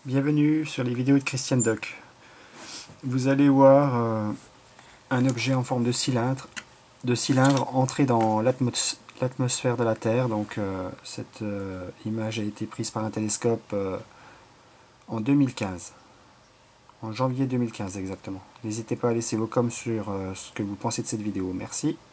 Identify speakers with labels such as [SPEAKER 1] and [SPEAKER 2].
[SPEAKER 1] Bienvenue sur les vidéos de Christian Doc. Vous allez voir un objet en forme de cylindre entrer dans l'atmosphère de la Terre. Donc cette image a été prise par un télescope en 2015, en janvier 2015 exactement. N'hésitez pas à laisser vos coms sur ce que vous pensez de cette vidéo. Merci.